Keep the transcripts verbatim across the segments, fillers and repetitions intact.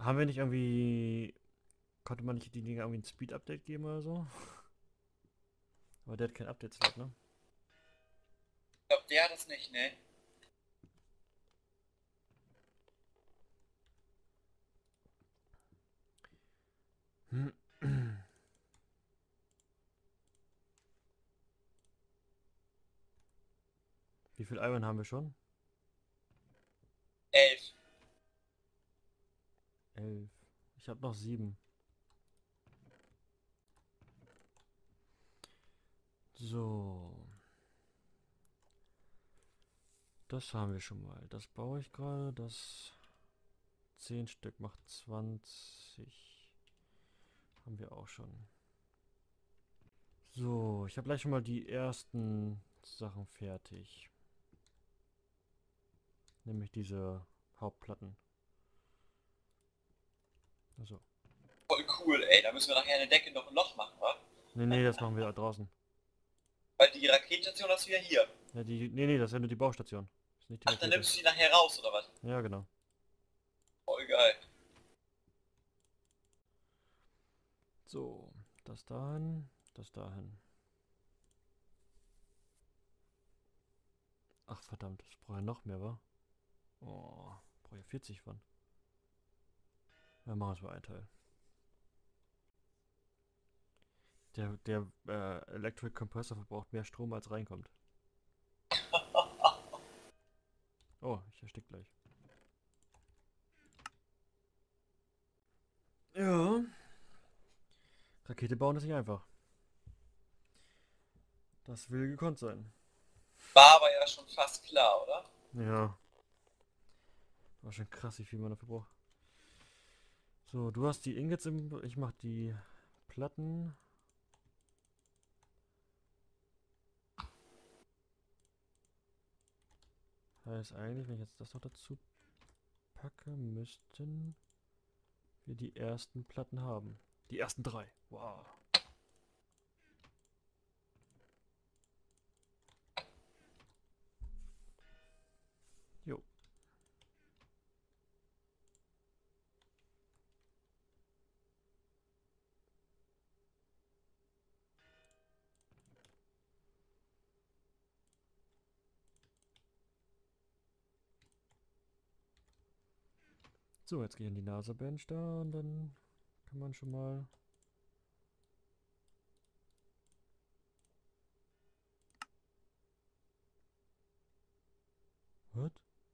Haben wir nicht irgendwie... Konnte man nicht die Dinger irgendwie ein Speed-Update geben oder so? Aber der hat kein Update-Slot, ne? Ich glaube, der hat das nicht, ne? Wie viel Iron haben wir schon? Elf. Elf. Ich habe noch sieben. So. Das haben wir schon mal. Das baue ich gerade. Das zehn Stück macht zwanzig. Haben wir auch schon. So, ich habe gleich schon mal die ersten Sachen fertig. Nämlich diese Hauptplatten. Also. Voll cool, ey. Da müssen wir nachher in der Decke noch ein Loch machen, wa? Nee, nee, das machen wir da draußen. Weil die Raketenstation hast du ja hier. Ja, die. Nee, nee, das ist ja nur die Baustation. Das ist nicht die Ach, dann Rakete. nimmst du die nachher raus, oder was? Ja, genau. Voll geil. So, das dahin, das dahin. Ach verdammt, ich brauche ja noch mehr, wa? Oh, brauche ja vierzig von. Dann machen wir es mal ein Teil. Der, der äh, Electric Compressor verbraucht mehr Strom als reinkommt. Oh, ich erstick gleich. Ja. Rakete bauen ist nicht einfach. Das will gekonnt sein. War aber ja schon fast klar, oder? Ja. War schon krass, wie viel man dafür braucht. So, du hast die Ingots im... Ich mach die Platten. Heißt eigentlich, wenn ich jetzt das noch dazu packe, müssten wir die ersten Platten haben. Die ersten drei. Wow. Jo. So, jetzt gehe ich in die NASA-Bench da und dann kann man schon mal... Was?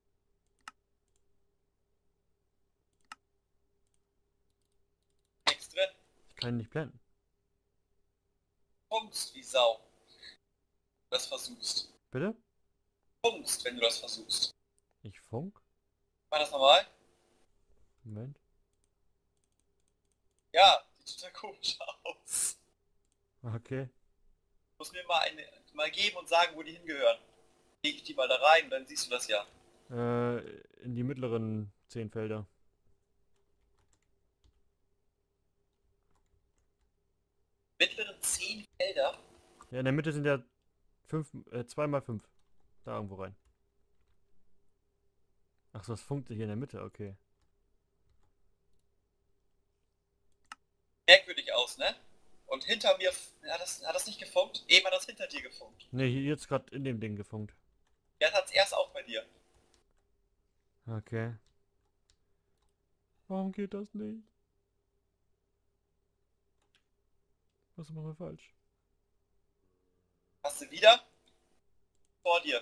Nichts drin. Ich kann ihn nicht blenden. Pumpst wie Sau. Du das versuchst. Bitte? Pumpst, wenn du das versuchst. Ich funk? Mach das nochmal. Moment. Ja, sieht total komisch aus. Okay. Muss mir mal eine mal geben und sagen, wo die hingehören. Leg ich die mal da rein, dann siehst du das ja. Äh, in die mittleren zehn Felder. Mittleren zehn Felder. Ja, in der Mitte sind ja fünf, äh, zwei mal fünf. Da irgendwo rein. Ach so, das funkt hier in der Mitte, okay. Merkwürdig aus, ne? Und hinter mir hat das, hat das nicht gefunkt? Eben hat das hinter dir gefunkt. Ne, hier jetzt gerade in dem Ding gefunkt. Der hat's erst auch bei dir. Okay. Warum geht das nicht? Was machen wir falsch? Hast du wieder? Vor dir.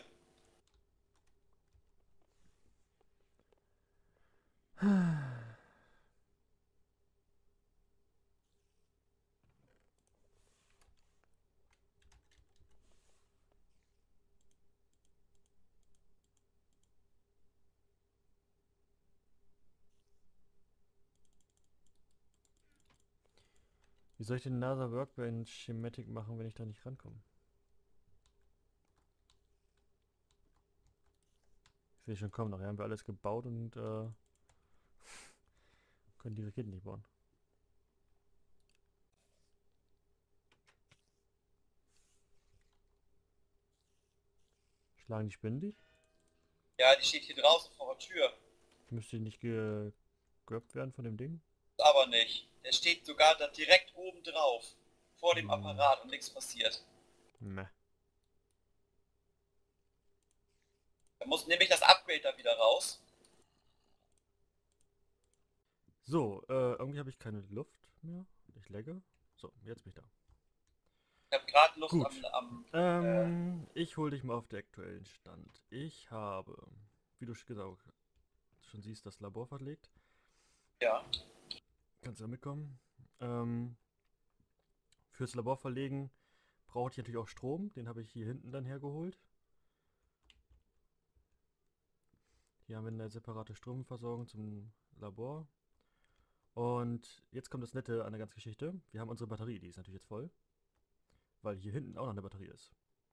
Wie soll ich den NASA Workbench Schematic machen, wenn ich da nicht rankomme? Ich sehe schon kommen, nachher haben wir alles gebaut und äh, können die Raketen nicht bauen. Schlagen die Spinnen dich? Ja, die steht hier draußen vor der Tür. Müsste die nicht ge abgegrabt werden von dem Ding? Aber nicht. Der steht sogar da direkt oben drauf. Vor dem Hm. Apparat und nichts passiert. Meh. Da muss nämlich das Upgrade da wieder raus. So, äh, irgendwie habe ich keine Luft mehr. Ich lagge. So, jetzt bin ich da. Ich habe gerade Lust Gut. am... am Ähm, ich hole dich mal auf den aktuellen Stand. Ich habe, wie du schon gesagt schon siehst, das Labor verlegt. ja. Kannst du ja mitkommen. Ähm, fürs Labor verlegen brauche ich natürlich auch Strom. Den habe ich hier hinten dann hergeholt. Hier haben wir eine separate Stromversorgung zum Labor. Und jetzt kommt das Nette an der ganzen Geschichte. Wir haben unsere Batterie, die ist natürlich jetzt voll. Weil hier hinten auch noch eine Batterie ist.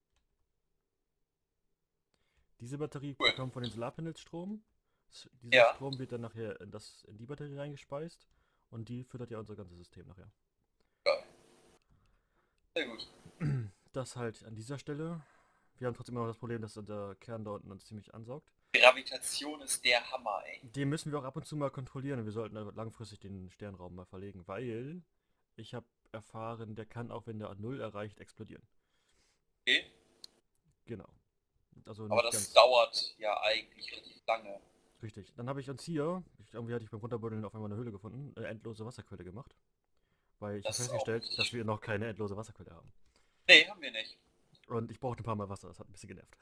Diese Batterie Cool. kommt von den Solarpanels Strom. S- Dieser Ja. Strom wird dann nachher in, das, in die Batterie reingespeist. Und die füttert ja unser ganzes System nachher. Geil. Sehr gut. Das halt an dieser Stelle. Wir haben trotzdem immer noch das Problem, dass der Kern da unten uns ziemlich ansaugt. Gravitation ist der Hammer, ey. Den müssen wir auch ab und zu mal kontrollieren und wir sollten aber langfristig den Sternraum mal verlegen, weil ich habe erfahren, der kann auch, wenn der null erreicht, explodieren. Okay. Genau. Also Aber nicht das ganz dauert ja eigentlich relativ lange. richtig. Dann habe ich uns hier, ich, irgendwie hatte ich beim Runterbuddeln auf einmal eine Höhle gefunden, eine endlose Wasserquelle gemacht. Weil ich habe Das ist auch festgestellt, richtig. dass wir noch keine endlose Wasserquelle haben. Nee, haben wir nicht. Und ich brauchte ein paar Mal Wasser, das hat ein bisschen genervt.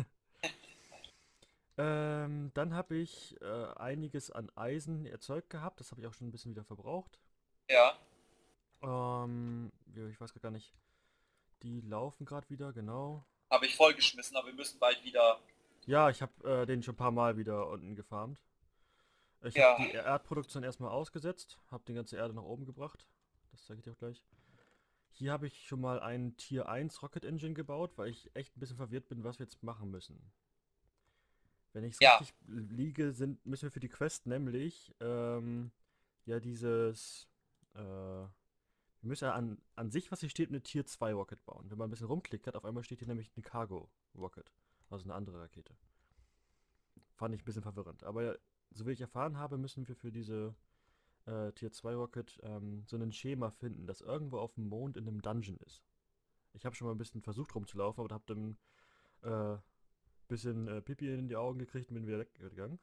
ähm, dann habe ich äh, einiges an Eisen erzeugt gehabt, das habe ich auch schon ein bisschen wieder verbraucht. Ja. Ähm, ja, ich weiß gar nicht. Die laufen gerade wieder, genau. Habe ich vollgeschmissen, aber wir müssen bald wieder... Ja, ich habe äh, den schon ein paar Mal wieder unten gefarmt. Ich habe Ja. die Erdproduktion erstmal ausgesetzt, habe die ganze Erde nach oben gebracht. Das zeige ich dir auch gleich. Hier habe ich schon mal einen Tier eins Rocket Engine gebaut, weil ich echt ein bisschen verwirrt bin, was wir jetzt machen müssen. Wenn ich es Ja. richtig liege, sind, müssen wir für die Quest nämlich ähm, ja dieses äh, wir müssen ja an, an sich, was hier steht, eine Tier zwei Rocket bauen. Wenn man ein bisschen rumklickert, auf einmal steht hier nämlich eine Cargo Rocket. Also eine andere Rakete. Fand ich ein bisschen verwirrend. Aber so wie ich erfahren habe, müssen wir für diese äh, Tier zwei Rocket ähm, so ein Schema finden, das irgendwo auf dem Mond in einem Dungeon ist. Ich habe schon mal ein bisschen versucht rumzulaufen, aber habe dann äh, bisschen äh, Pipi in die Augen gekriegt und bin wieder weggegangen.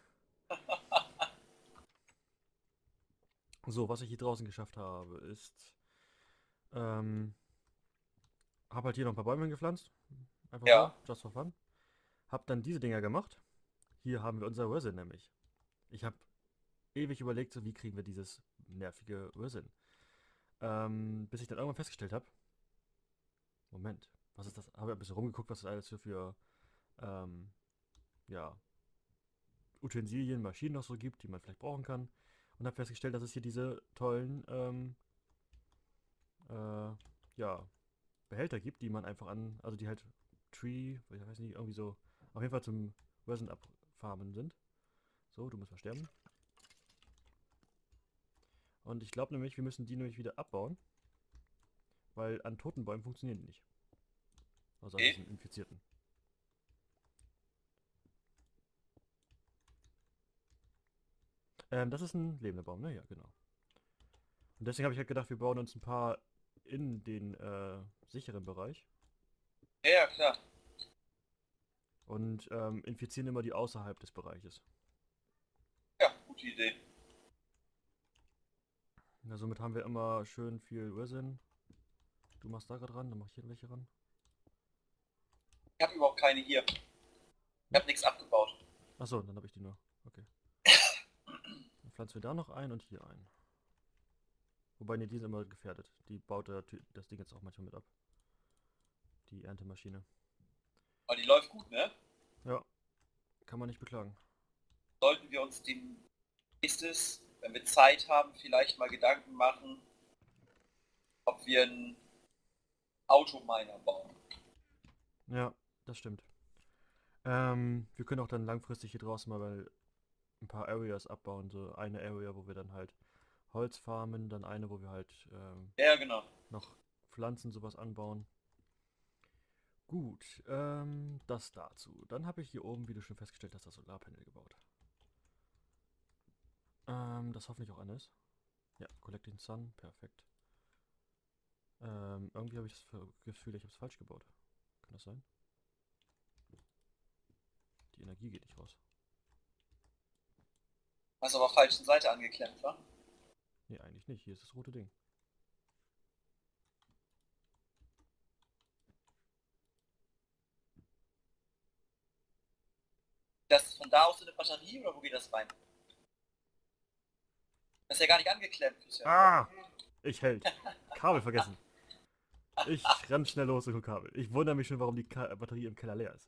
So, was ich hier draußen geschafft habe, ist ähm, habe halt hier noch ein paar Bäume gepflanzt. Einfach Ja. so, just for fun. Hab dann diese Dinger gemacht. Hier haben wir unser Resin nämlich. Ich habe ewig überlegt, so wie kriegen wir dieses nervige Resin. Ähm, bis ich dann irgendwann festgestellt habe, Moment, was ist das? Habe ein bisschen rumgeguckt, was es alles für, für ähm, ja, Utensilien, Maschinen noch so gibt, die man vielleicht brauchen kann. Und habe festgestellt, dass es hier diese tollen ähm, äh, ja, Behälter gibt, die man einfach an, also die halt Tree, ich weiß nicht, irgendwie so, auf jeden Fall zum Resin abfarmen sind. So, du musst mal sterben. Und ich glaube nämlich, wir müssen die nämlich wieder abbauen, weil an toten Bäumen funktionieren die nicht. Also an Okay. diesen Infizierten. Ähm, das ist ein lebender Baum, ne? Ja, genau. Und deswegen habe ich halt gedacht, wir bauen uns ein paar in den äh, sicheren Bereich Ja, ja, klar. und ähm, infizieren immer die außerhalb des Bereiches. Ja, gute Idee. Ja, somit haben wir immer schön viel Resin. Du machst da gerade ran, dann mach ich hier welche ran. Ich habe überhaupt keine hier. Ich habe nichts abgebaut. Achso, dann habe ich die nur. Okay. Dann pflanzen wir da noch ein und hier ein. Wobei, ne, die sind immer gefährdet. Die baut der, Ty- das Ding jetzt auch manchmal mit ab. Die Erntemaschine. Aber die läuft gut, ne? Ja, kann man nicht beklagen. Sollten wir uns dem nächstes, wenn wir Zeit haben, vielleicht mal Gedanken machen, ob wir einen Autominer bauen. Ja, das stimmt. Ähm, wir können auch dann langfristig hier draußen mal ein paar Areas abbauen. So eine Area, wo wir dann halt Holz farmen, dann eine, wo wir halt ähm, Ja, genau. noch Pflanzen sowas anbauen. Gut, ähm, das dazu. Dann habe ich hier oben, wie du schon festgestellt hast, das Solarpanel gebaut. Ähm, das hoffentlich auch an ist. Ja, Collecting Sun, perfekt. Ähm, irgendwie habe ich das Gefühl, ich habe es falsch gebaut. Kann das sein? Die Energie geht nicht raus. Hast aber falschen Seite angeklemmt, wa? Nee, eigentlich nicht. Hier ist das rote Ding. Das ist von da aus in eine Batterie oder wo geht das rein? Das ist ja gar nicht angeklemmt bisher. Ah! Ich hält. Kabel vergessen. Ich renn schnell los und hol Kabel. Ich wundere mich schon, warum die Ka Batterie im Keller leer ist.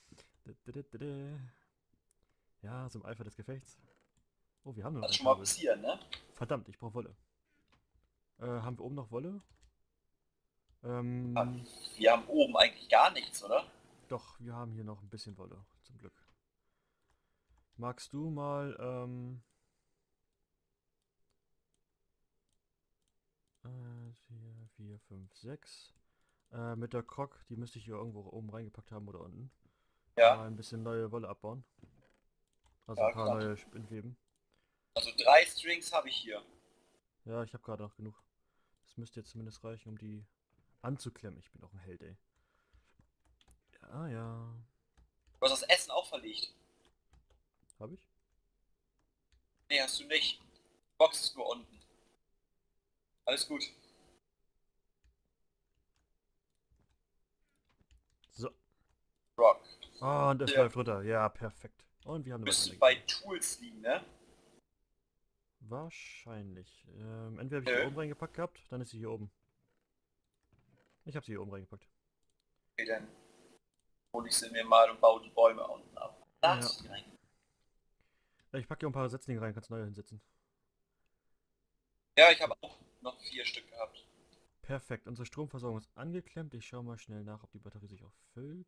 Ja, so im Eifer des Gefechts. Oh, wir haben nur noch Das ein schon mal Kabel. passieren, ne? Verdammt, ich brauche Wolle. Äh, haben wir oben noch Wolle? Ähm, Ah, wir haben oben eigentlich gar nichts, oder? doch, wir haben hier noch ein bisschen Wolle, zum Glück. Magst du mal, ähm... vier, vier, fünf, sechs. Äh, mit der Krog, die müsste ich hier irgendwo oben reingepackt haben oder unten. Ja. Mal ein bisschen neue Wolle abbauen. Also Ja, ein paar klar. neue Spinnweben. Also drei Strings habe ich hier. Ja, ich habe gerade noch genug. Das müsste jetzt zumindest reichen, um die anzuklemmen. Ich bin doch ein Held, ey. Ja, ja. Du hast das Essen auch verlegt. Habe ich? Nee, hast du nicht. Die Box ist nur unten. Alles gut. So. Rock. Oh, und es Ja. läuft runter. Ja, perfekt. Und wir haben eine Müsste weitere bei Energie. Tools liegen, ne? Wahrscheinlich. Ähm, entweder habe ich Nö. die oben reingepackt gehabt, dann ist sie hier oben. Ich habe sie hier oben reingepackt. Okay, dann hole ich sie mir mal und baue die Bäume unten ab. Da Ja. hast du die rein. Ich packe hier ein paar Setzlinge rein, kannst neue hinsetzen. Ja, ich habe auch noch vier Stück gehabt. Perfekt, unsere Stromversorgung ist angeklemmt. Ich schaue mal schnell nach, ob die Batterie sich auch füllt.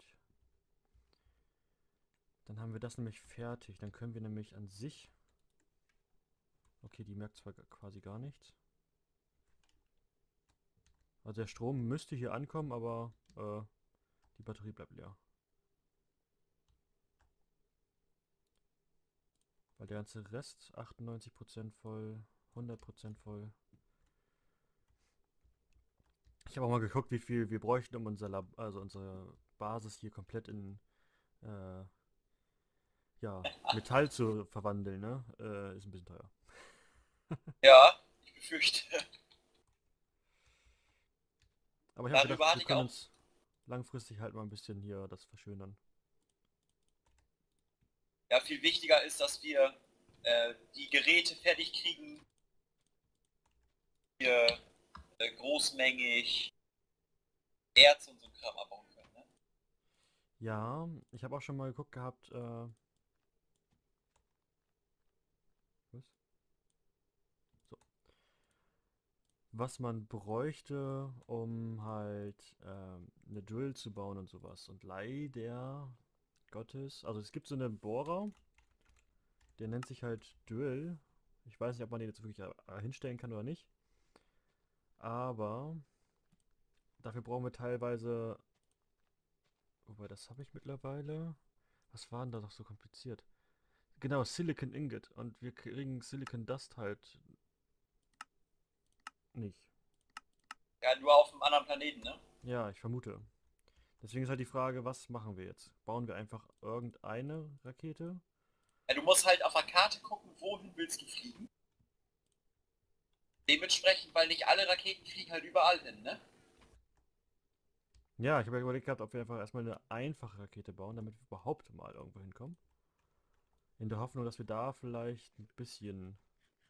Dann haben wir das nämlich fertig. Dann können wir nämlich an sich... Okay, die merkt zwar quasi gar nichts. Also der Strom müsste hier ankommen, aber äh, die Batterie bleibt leer. Weil der ganze Rest, achtundneunzig Prozent voll, hundert Prozent voll. Ich habe auch mal geguckt, wie viel wir bräuchten, um unser Lab, also unsere Basis hier komplett in äh, ja, Metall zu verwandeln, ne? Äh, ist ein bisschen teuer. Ja, ich befürchte. Aber ich habe Darüber gedacht, hatte wir ich können auch. uns langfristig halt mal ein bisschen hier das verschönern. Ja, viel wichtiger ist, dass wir äh, die Geräte fertig kriegen. Wir äh, großmängig Erz und so Kram abbauen können. Ne? Ja, ich habe auch schon mal geguckt gehabt, äh, was? So. Was man bräuchte, um halt ähm, eine Drill zu bauen und sowas. Und leider Gottes, also es gibt so einen Bohrer, der nennt sich halt Drill. Ich weiß nicht, ob man den jetzt wirklich äh, hinstellen kann oder nicht. Aber dafür brauchen wir teilweise, wobei das habe ich mittlerweile. Was war denn da doch so kompliziert? Genau, Silicon Ingot. Und wir kriegen Silicon Dust halt nicht. Ja, nur auf einem anderen Planeten, ne? Ja, ich vermute. Deswegen ist halt die Frage, was machen wir jetzt? Bauen wir einfach irgendeine Rakete? Ja, du musst halt auf der Karte gucken, wohin willst du fliegen. Dementsprechend, weil nicht alle Raketen fliegen halt überall hin, ne? Ja, ich habe ja überlegt gehabt, ob wir einfach erstmal eine einfache Rakete bauen, damit wir überhaupt mal irgendwo hinkommen. In der Hoffnung, dass wir da vielleicht ein bisschen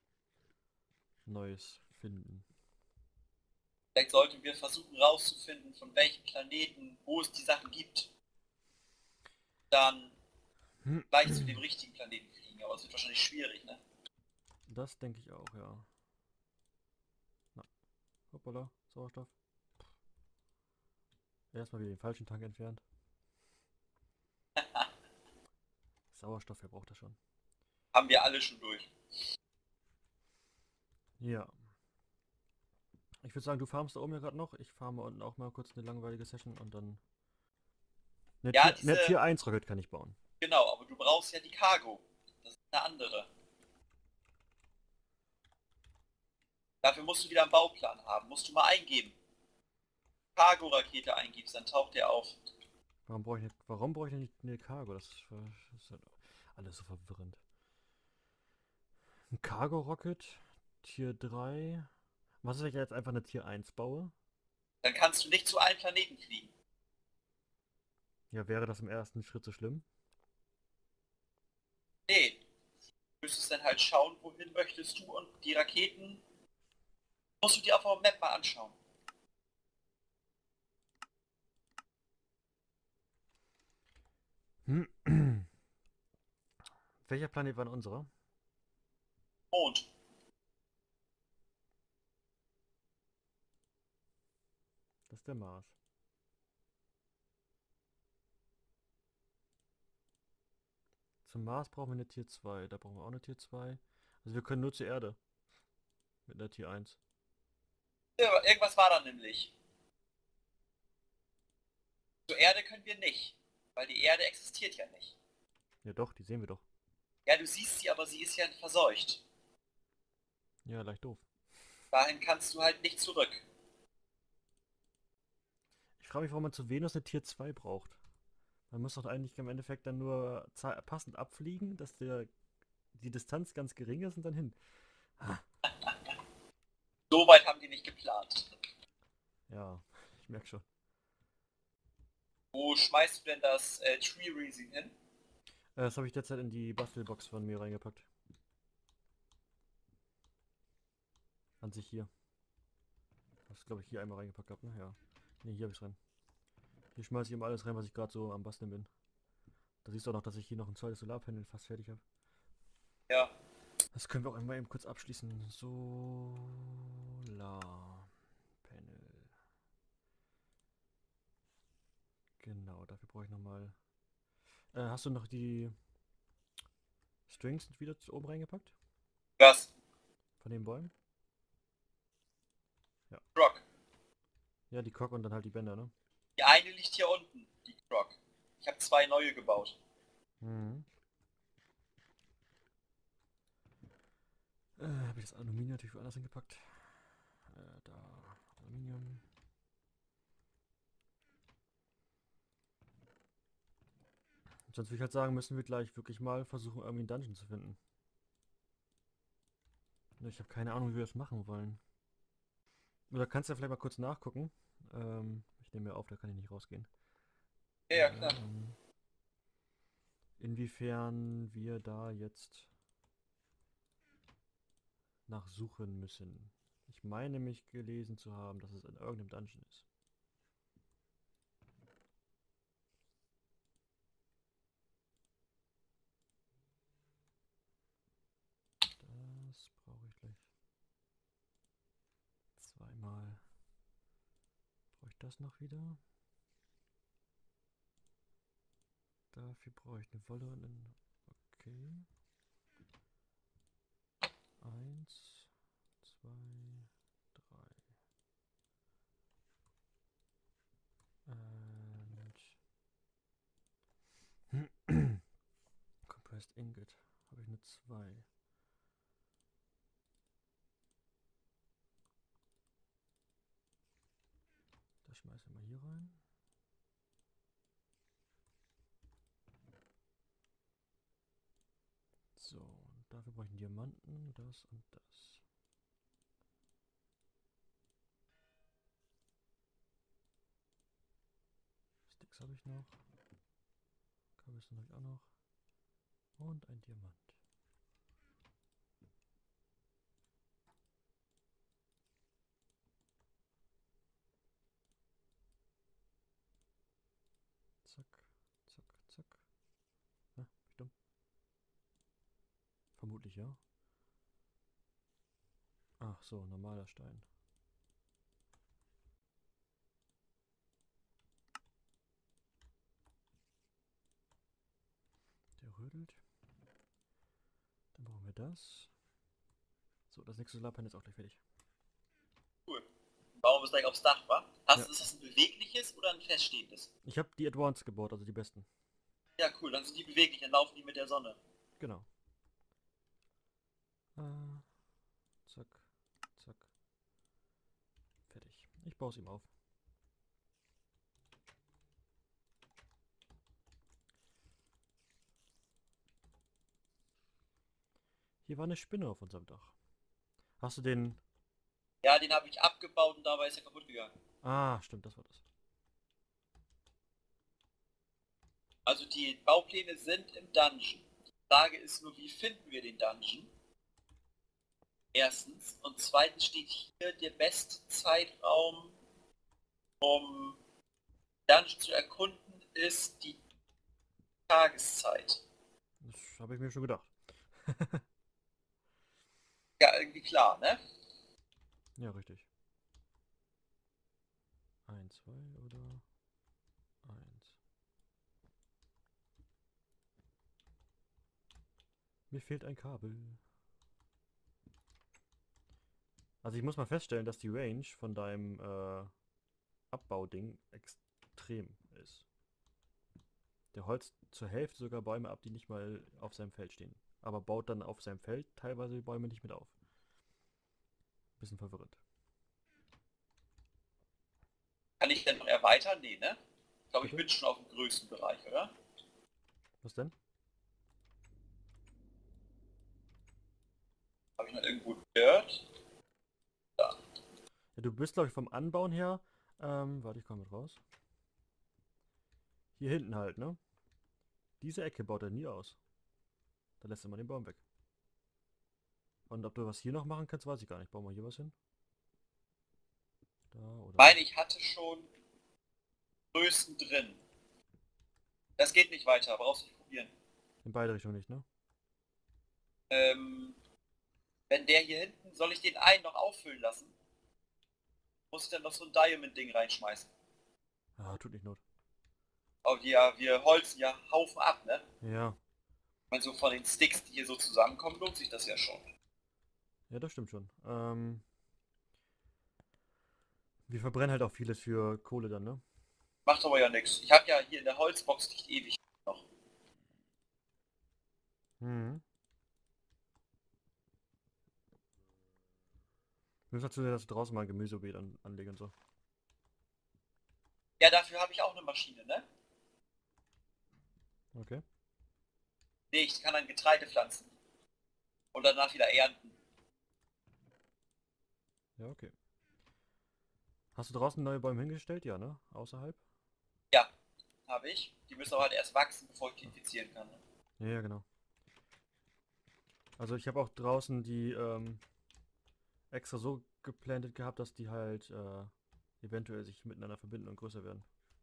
Neues finden. Vielleicht sollten wir versuchen rauszufinden, von welchen Planeten, wo es die Sachen gibt. Dann gleich zu dem richtigen Planeten fliegen, aber es wird wahrscheinlich schwierig, ne? Das denke ich auch, ja. Na, hoppala, Sauerstoff. Erstmal wieder den falschen Tank entfernt. Sauerstoff, wer braucht das schon? Haben wir alle schon durch. Ja. Ich würde sagen, du farmst da oben ja gerade noch. Ich farme unten auch mal kurz eine langweilige Session und dann... Eine, Ja, Tier, diese- eine Tier eins Rocket kann ich bauen. Genau, aber du brauchst ja die Cargo. Das ist eine andere. Dafür musst du wieder einen Bauplan haben. Musst du mal eingeben. Cargo-Rakete eingibst, dann taucht der auf. Warum brauche ich eine, warum brauche ich nicht eine Cargo? Das ist, das ist halt alles so verwirrend. Ein Cargo-Rocket, Tier drei. Was ist, wenn ich jetzt einfach eine Tier eins baue? Dann kannst du nicht zu allen Planeten fliegen. Ja, wäre das im ersten Schritt so schlimm? Nee. Du müsstest dann halt schauen, wohin möchtest du und die Raketen musst du dir auf der Map mal anschauen. Hm. Welcher Planet war denn unserer? Mond. Das ist der Mars. Zum Mars brauchen wir eine Tier zwei. Da brauchen wir auch eine Tier zwei. Also wir können nur zur Erde. Mit einer Tier eins. Ja, irgendwas war da nämlich. Zur Erde können wir nicht. Weil die Erde existiert ja nicht. Ja doch, die sehen wir doch. Ja, du siehst sie, aber sie ist ja verseucht. Ja, leicht doof. Dahin kannst du halt nicht zurück. Ich frage mich, warum man zu Venus eine Tier zwei braucht. Man muss doch eigentlich im Endeffekt dann nur passend abfliegen, dass der, die Distanz ganz gering ist und dann hin. So weit haben die nicht geplant. Ja, ich merke schon. Wo schmeißt du denn das äh, Tree Resin hin? Äh, das habe ich derzeit in die Bastelbox von mir reingepackt. An sich hier. Das glaube ich hier einmal reingepackt habe, ne? Ja. Ne, hier habe ich rein. Hier schmeiße ich immer alles rein, was ich gerade so am Basteln bin. Da siehst du auch noch, dass ich hier noch ein zweites Solarpanel fast fertig habe. Ja. Das können wir auch einmal eben kurz abschließen. Solarpanel. Genau, dafür brauche ich nochmal. Äh, hast du noch die Strings wieder oben reingepackt? Was? Von den Bäumen? Ja. Croc. Ja, die Cock und dann halt die Bänder, ne? Die eine liegt hier unten, die Croc. Ich habe zwei neue gebaut. Mhm. Äh, habe ich das Aluminium natürlich woanders hingepackt. Äh, da Aluminium. Sonst würde ich halt sagen, müssen wir gleich wirklich mal versuchen, irgendwie einen Dungeon zu finden. Ich habe keine Ahnung, wie wir das machen wollen. Oder kannst du ja vielleicht mal kurz nachgucken. Ähm, ich nehme mir auf, da kann ich nicht rausgehen. Ja, ja, klar. Ähm, inwiefern wir da jetzt nachsuchen müssen. Ich meine mich gelesen zu haben, dass es in irgendeinem Dungeon ist. Das brauche ich gleich zweimal. Brauche ich das noch wieder? Dafür brauche ich eine Wolle und einen... Okay. Eins, zwei, drei. Und... Compressed Ingot. Habe ich eine zwei. Das schmeißen wir mal hier rein. So, und dafür brauche ich einen Diamanten, das und das. Sticks habe ich noch. Kabelsten habe ich auch noch. Und ein Diamant. Zack, zack, zack. Na, bin ich dumm? Vermutlich ja. Ach so, normaler Stein. Der rödelt. Dann brauchen wir das. So, das nächste Solarpanel ist auch gleich fertig. Cool. Bauen wir es gleich aufs Dach, wa? Hast, Ja. Ist das ein bewegliches oder ein feststehendes? Ich habe die Advanced gebaut, also die besten. Ja, cool. Dann sind die beweglich, dann laufen die mit der Sonne. Genau. Äh, zack, zack, Ich baue es ihm auf. Hier war eine Spinne auf unserem Dach. Hast du den... Ja, den habe ich abgebaut und dabei ist er kaputt gegangen. Ah, stimmt, das war das. Also die Baupläne sind im Dungeon. Die Frage ist nur, wie finden wir den Dungeon? Erstens. Und zweitens steht hier, der beste Zeitraum, um Dungeon zu erkunden, ist die Tageszeit. Das habe ich mir schon gedacht. Ja, irgendwie klar, ne? Ja, richtig. Ein, zwei oder eins. Mir fehlt ein Kabel. Also ich muss mal feststellen, dass die Range von deinem äh, Abbauding extrem ist. Der holzt zur Hälfte sogar Bäume ab, die nicht mal auf seinem Feld stehen. Aber baut dann auf seinem Feld teilweise die Bäume nicht mit auf. Bisschen verwirrend. Kann ich denn noch erweitern? Nee, ne? Ich glaube, ich Bitte? bin schon auf dem größten Bereich, oder? Was denn? Habe ich noch irgendwo gehört? Da. Ja, du bist, glaube ich, vom Anbauen her. Ähm, warte, ich komme mit raus. Hier hinten halt, ne? Diese Ecke baut er nie aus. Da lässt er mal den Baum weg. Und ob du was hier noch machen kannst, weiß ich gar nicht. Bauen wir hier was hin? Da oder... Ich meine, ich hatte schon Größen drin. Das geht nicht weiter, brauchst du nicht probieren. In beide Richtungen nicht, ne? Ähm, wenn der hier hinten, soll ich den einen noch auffüllen lassen? Muss ich dann noch so ein Diamond-Ding reinschmeißen? Ah, tut nicht Not. Aber wir, wir holzen ja Haufen ab, ne? Ja. Ich meine, so von den Sticks, die hier so zusammenkommen, lohnt sich das ja schon. Ja, das stimmt schon. Ähm, wir verbrennen halt auch vieles für Kohle dann, ne? Macht aber ja nichts. Ich habe ja hier in der Holzbox nicht ewig noch. Mhm. Wir müssen dazu sehen, dass du draußen mal ein Gemüsebeet an, anlegen und so. Ja, dafür habe ich auch eine Maschine, ne? Okay. Nee, ich kann dann Getreide pflanzen. Und danach wieder ernten. Ja, okay. Hast du draußen neue Bäume hingestellt? Ja, ne? Außerhalb? Ja, habe ich. Die müssen aber halt erst wachsen, bevor ich die infizieren kann. Ne? Ja, ja, genau. Also ich habe auch draußen die ähm, extra so geplantet gehabt, dass die halt äh, eventuell sich miteinander verbinden und größer werden.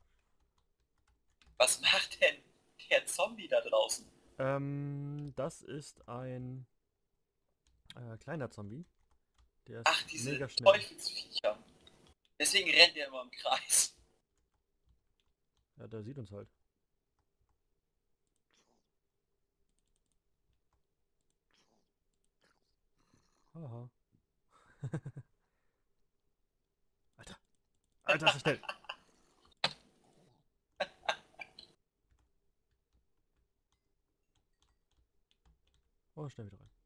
Was macht denn der Zombie da draußen? Ähm, das ist ein äh, kleiner Zombie. Der ist Ach, diese mega schnell. Teufelsviecher. Deswegen rennt er immer im Kreis. Ja, der sieht uns halt. Haha. Alter. Alter, ist so schnell. Oh, schnell wieder rein.